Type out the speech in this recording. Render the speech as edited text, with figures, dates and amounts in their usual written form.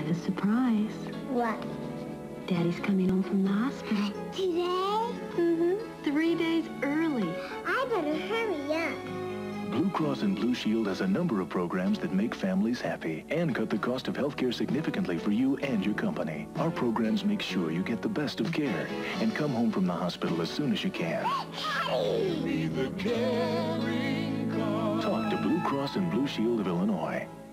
a surprise. What? Daddy's coming home from the hospital. Today? Mm-hmm. 3 days early. I better hurry up. Blue Cross and Blue Shield has a number of programs that make families happy and cut the cost of health care significantly for you and your company. Our programs make sure you get the best of care and come home from the hospital as soon as you can. Daddy! Talk to Blue Cross and Blue Shield of Illinois.